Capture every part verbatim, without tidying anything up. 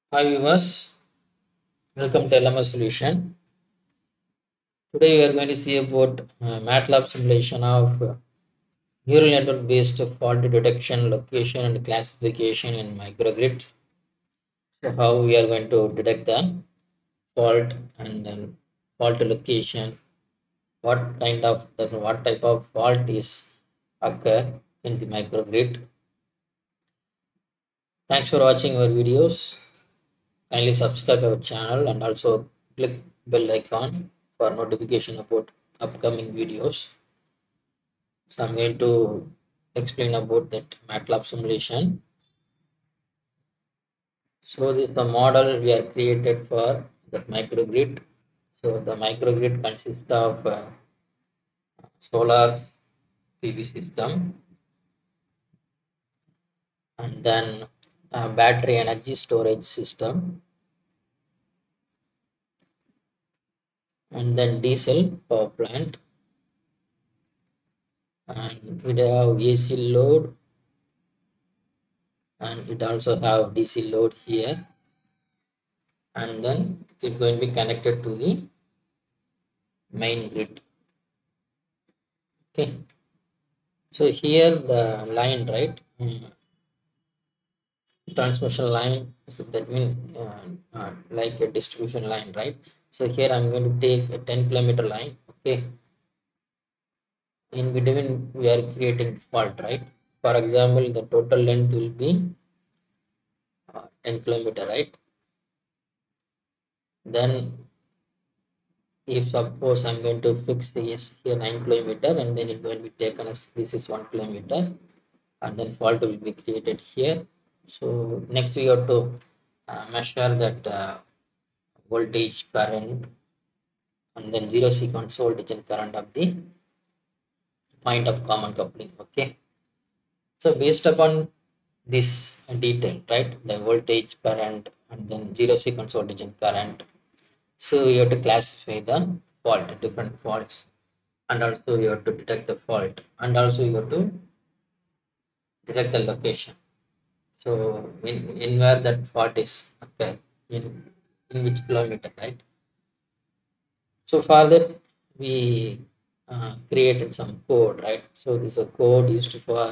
Hi viewers, welcome to L M S Solution. Today we are going to see about uh, MATLAB simulation of uh, neural network based fault detection, location and classification in microgrid. So how we are going to detect the fault and then fault location, what kind of that what type of fault is occur in the microgrid. Thanks for watching our videos. Kindly subscribe our channel and also click bell icon for notification about upcoming videos. So I'm going to explain about that MATLAB simulation. So this is the model we are created for the microgrid. So the microgrid consists of uh, solar P V system and then uh, battery energy storage system and then diesel power plant, and we have A C load and it also have D C load here, and then it going to be connected to the main grid. Okay, so here the line, right, mm, transmission line, so that means uh, uh, like a distribution line, right? So here I'm going to take a ten kilometer line. Okay, in between we are creating fault, right? For example, the total length will be uh, ten kilometer, right? Then if suppose I'm going to fix this here nine kilometer, and then it's going to be taken as this is one kilometer, and then fault will be created here. So next we have to uh, measure that uh, voltage, current, and then zero sequence voltage and current of the point of common coupling. Okay, so based upon this detail, right, the voltage, current, and then zero sequence voltage and current, so you have to classify the fault, different faults, and also you have to detect the fault, and also you have to detect the location. So in, in where that fault is occur, in in which kilometer, right? So for that we uh, created some code, right? So this is a code used for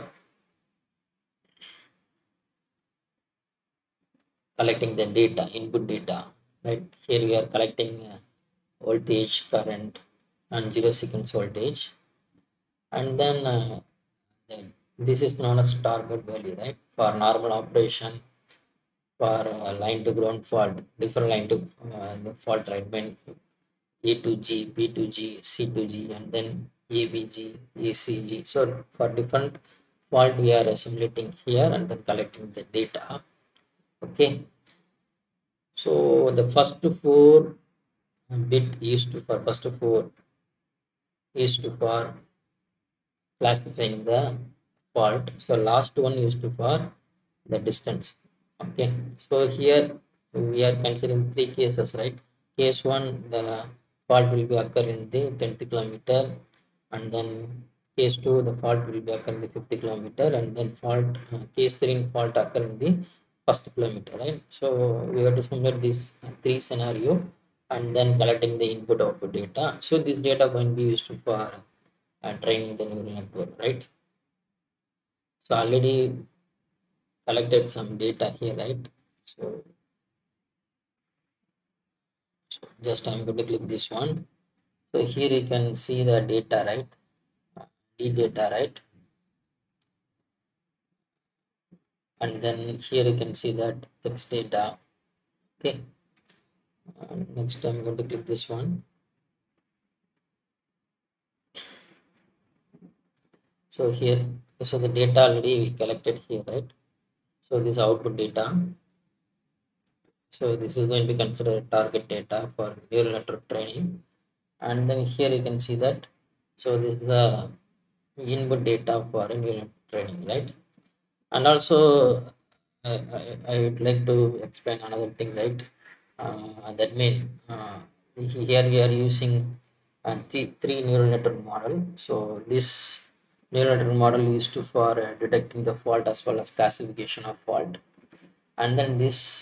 collecting the data, input data, right? Here we are collecting uh, voltage, current, and zero sequence voltage, and then uh, then this is known as target value, right? For normal operation, for uh, line to ground fault, different line to uh, the fault, right? When A to G, B to G, C to G, and then A B G, A C G. So for different fault, we are assimilating here and then collecting the data. Okay. So the first four bit used to for first four used to for classifying the fault. So last one used to for the distance. Okay. So here we are considering three cases, right? Case one, the fault will be occur in the tenth kilometer, and then case two, the fault will be occur in the fifth kilometer, and then fault uh, case three fault occur in the first kilometer, right? So we have to simulate these uh, three scenario and then collecting the input output data. So this data going to be used for uh, training the neural network, right? So already collected some data here, right? So, so just I'm going to click this one. So here you can see the data, right? The data, right? And then here you can see that text data. Okay. And next I'm going to click this one. So here, so the data already we collected here, right? So this output data. So this is going to be considered target data for neural network training. And then here you can see that. So this is the input data for neural network training, right? And also I, I, I would like to explain another thing, right? Uh, that mean uh, here we are using uh, three, three neural network model. So this neural network model used to for uh, detecting the fault as well as classification of fault, and then this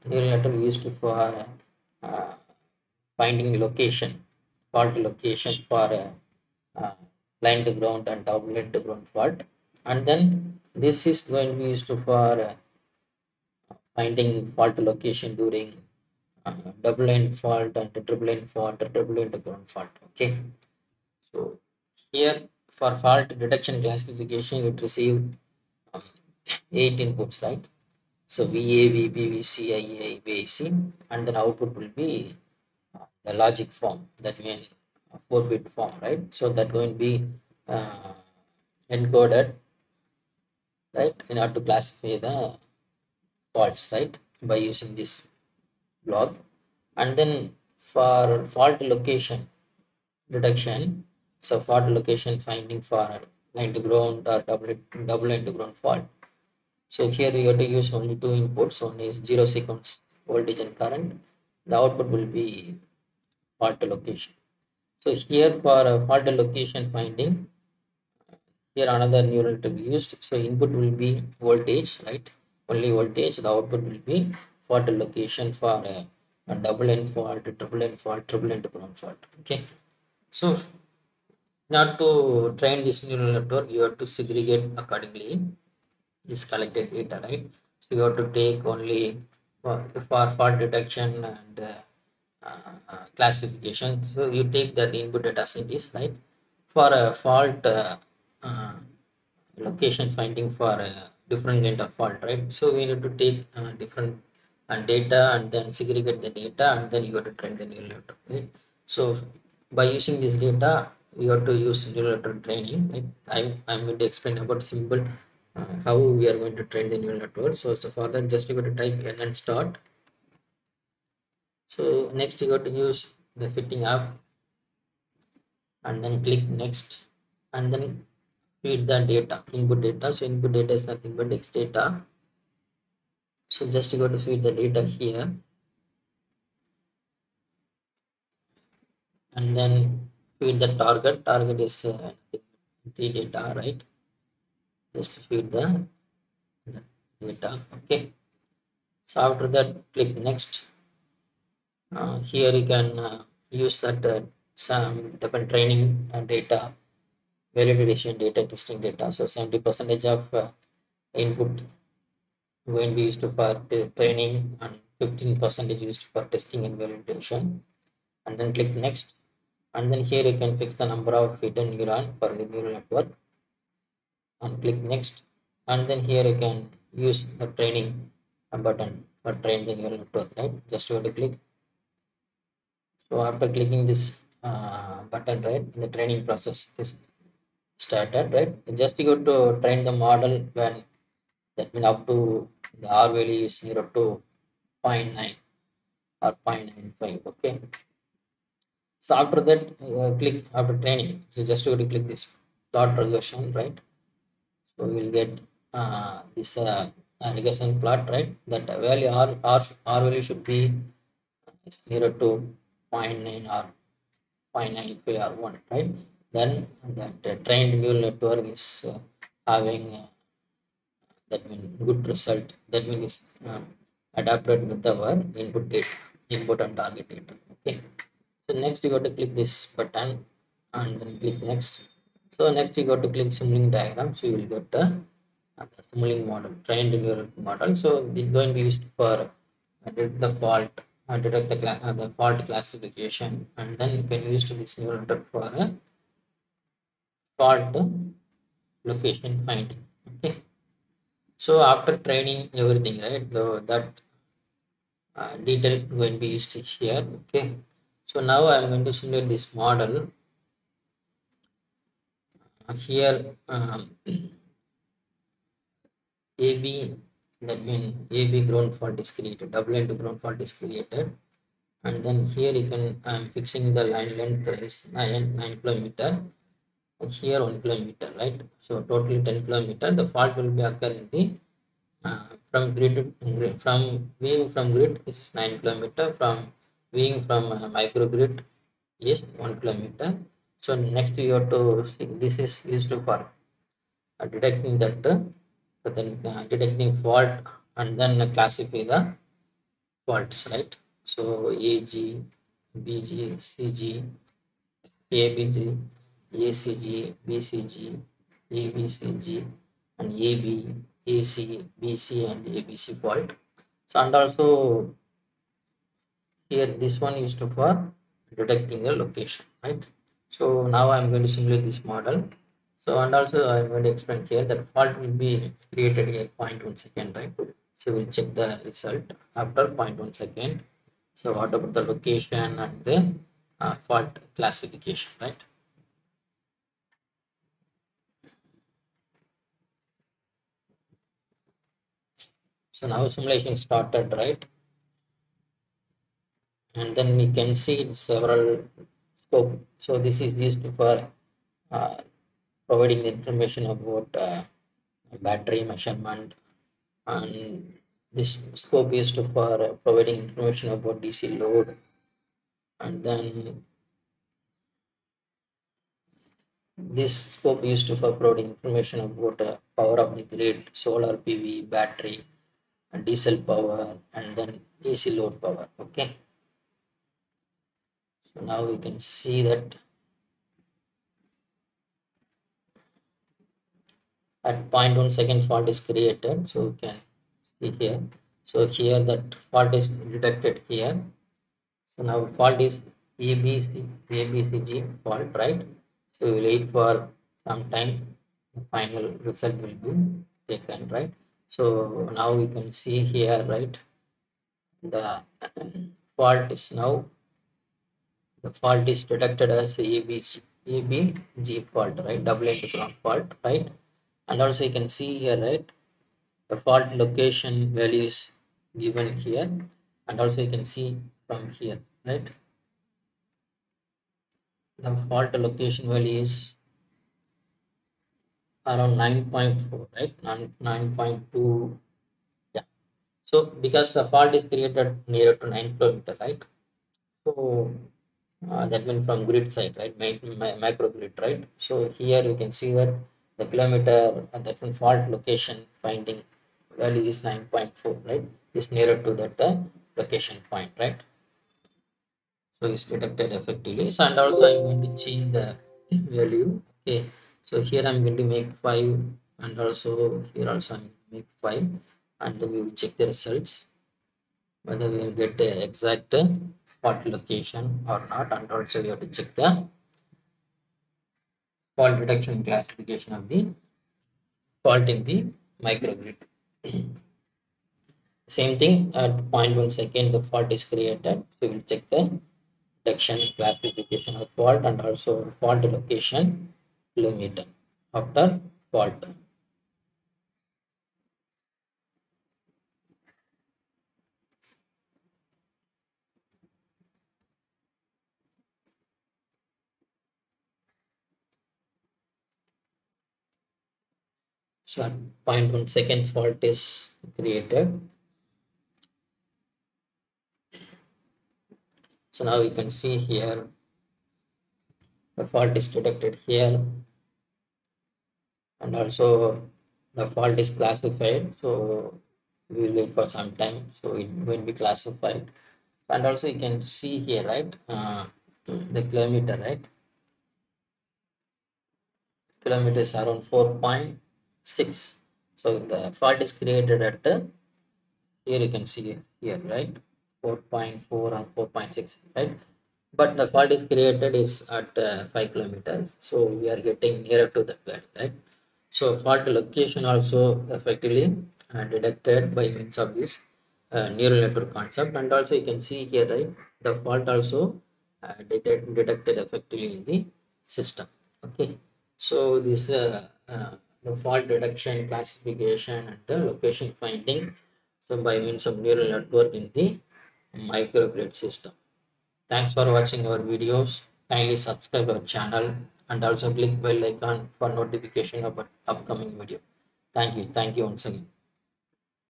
neural network used for uh, finding location, fault location for uh, uh, line to ground and double line to ground fault. And then this is going to be used for uh, finding fault location during uh, double line fault and triple line fault or triple line to ground fault. Okay. So here for fault detection classification, it received um, eight inputs, right? So V A, V B, V C, I A, V C, and then output will be uh, the logic form, that means a four bit form, right? So that going to be uh, encoded, right, in order to classify the faults, right, by using this block. And then for fault location detection, so fault location finding for line to ground or double double line to ground fault. So here we have to use only two inputs. One is zero sequence voltage and current. The output will be fault location. So here for uh, fault location finding, here another neural to be used. So input will be voltage, right? Only voltage. The output will be fault location for uh, a double N fault, triple N fault, triple N to ground fault. Okay. So not to train this neural network, you have to segregate accordingly this collected data, right? So you have to take only for, for fault detection and uh, uh, uh, classification. So you take that input data set is, right? For a fault uh, uh, location finding for a different kind of fault, right? So we need to take uh, different uh, data and then segregate the data and then you have to train the neural network, right? So by using this data, you have to use neural network training, right? I'm, I'm going to explain about simple uh, how we are going to train the neural network. So, so for that, just you got to type n and start. So next you got to use the fitting app and then click next and then feed the data, input data. So input data is nothing but X data. So just you got to feed the data here and then feed the target. Target is uh, the data, right? Just feed the, the data. Okay. So after that, click next. Uh, here you can uh, use that uh, some different training uh, data, validation data, testing data. So seventy percentage of uh, input going to be used for training and fifteen percentage used for testing and validation. And then click next. And then here you can fix the number of hidden neuron for the neural network and click next. And then here you can use the training button for train the neural network, right? Just you have to click. So after clicking this uh, button, right, the training process is started, right? Just you go to train the model when that means up to the R value is zero to zero point nine or zero point nine five. Okay. So after that, uh, click after training. So just go to click this plot regression, right? So we will get uh, this uh, uh, regression plot, right? That value R, R, R value should be zero to zero point nine or zero point nine five or one, right? Then that uh, trained neural network is uh, having uh, that means good result. That means um, adapted with our input data, input and target data. Okay. So next you got to click this button and then click next. So next you got to click Simulink diagram. So you will get the, uh, the Simulink model, trained neural model. So it's going to be used for uh, detect the fault, uh, detect the, uh, the fault classification, and then you can use to this neural network for a fault location finding. Okay. So after training everything, right, the, that uh, detail going to be used here. Okay. So now I'm going to simulate this model. Uh, here um, A B, that means A B ground fault is created, double into ground fault is created, and then here you can I'm fixing the line length is nine nine kilometer. Here one kilometer, right? So totally ten kilometer. The fault will be occur in the uh, from grid, grid from viewing from grid is nine kilometer. From viewing from uh, microgrid is one kilometer. So next you have to see this is used for uh, detecting that uh, so then uh, detecting fault and then uh, classify the faults, right? So A G, B G, C G, A B G, A C G, B C G, A B C G, and A B, A C, B C, and A B C fault. So and also here this one is to for detecting the location, right? So now I'm going to simulate this model. So and also I'm going to explain here that fault will be created at zero point one second, right? So we'll check the result after zero point one second. So what about the location and the uh, fault classification, right? So now simulation started, right? And then we can see several scope. So this is used for uh, providing the information about uh, battery measurement, and this scope is to for uh, providing information about D C load, and then this scope is to for providing information about uh, power of the grid, solar P V, battery, and diesel power, and then A C load power. Okay, so now we can see that at zero point one second fault is created. So we can see here. So here that fault is detected here. So now fault is A B C A B C G fault, right? So we will wait for some time. The final result will be taken, right? So now we can see here, right? The fault is now the fault is detected as A B C A B G fault, right? Double interground fault, right? And also you can see here, right? The fault location value is given here, and also you can see from here, right? The fault location value is around nine point four, right? nine point two. Yeah. So because the fault is created nearer to nine kilometer, right? So uh, that means from grid side, right? My, my, microgrid, right? So here you can see that the kilometer uh, that means fault location finding value is nine point four, right? Is nearer to that uh, location point, right? So it's detected effectively. So and also I'm going to change the value. Okay, so here I'm going to make five, and also here also I'm going to make five, and then we will check the results whether we will get the exact uh, fault location or not, and also we have to check the fault detection classification of the fault in the microgrid. Same thing at zero point one second the fault is created. So we'll check the detection classification of fault and also fault location kilometer after fault. So at zero point one second fault is created. So now you can see here the fault is detected here, and also the fault is classified. So we will wait for some time. So it will be classified, and also you can see here, right? Uh, the kilometer, right? Kilometers around four point six. So the fault is created at uh, here you can see here, right? four point four or four point six, right? But the fault is created is at uh, five kilometers. So we are getting nearer to the value, right? So fault location also effectively uh, detected by means of this uh, neural network concept, and also you can see here, right? The fault also uh, detect, detected effectively in the system. Okay, so this uh, uh, the fault detection, classification, and the location finding. So by means of neural network in the microgrid system. Thanks for watching our videos. Kindly subscribe our channel and also click bell icon for notification of our upcoming video. Thank you. Thank you once again.